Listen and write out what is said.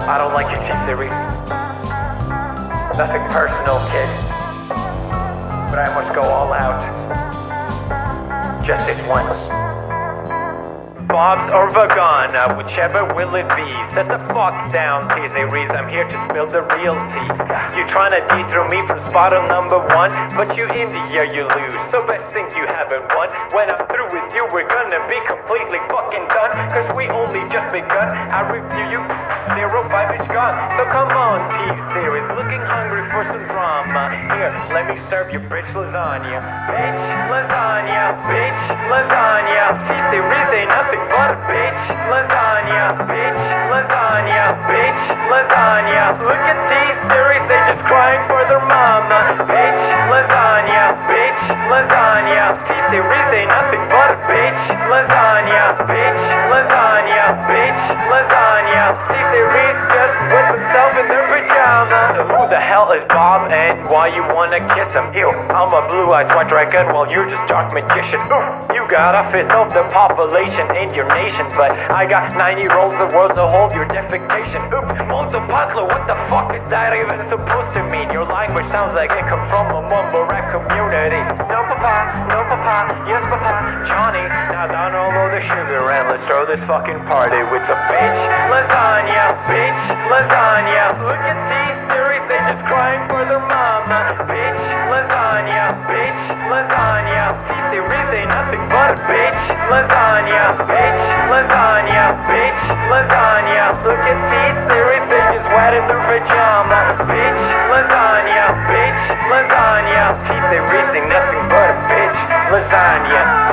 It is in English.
I don't like your T-Series. Nothing personal, kid. But I must go all out. Just this once. Bob's or Vagana, whichever will it be. Set the fuck down, T-Series. I'm here to spill the real tea. You tryna dethrone me from spot on number one, but you in the year you lose. So best think you haven't won. When I'm through with you, we're gonna be completely fucking done. Cause we only just begun. I review you, 05 is gone. So come on, T-Series, looking hungry for some drama. Here, let me serve you bitch lasagna. Bitch lasagna, bitch lasagna. T-Series ain't nothing but a bitch lasagna. Bitch lasagna, bitch lasagna. Look at T-Series, they just crying for their mama. Bitch lasagna, bitch lasagna. T-Series ain't nothing but a bitch lasagna. Bitch lasagna, bitch lasagna. T-Series just put himself in their pajamas. So who the hell is Bob and why you wanna kiss him? Ew, I'm a blue-eyed white dragon while you're just dark magician. You got a fifth of the population in your nation, but I got 9-year-olds the world to hold your defecation. Oops, Montepatlo, what the fuck is that even supposed to mean? Your language sounds like it comes from a mumble rap community. No papa, yes papa, Johnny. Now down all of the sugar and let's throw this fucking party with some bitch lasagna, bitch lasagna. Look at T-Series, they just crying for their mama. Bitch lasagna, bitch lasagna. T-Series ain't nothing but a bitch lasagna. Bitch lasagna, bitch lasagna. Look at T-Series, they just wet in their pajamas. Bitch lasagna, bitch lasagna. T-Series ain't nothing but a bitch lasagna.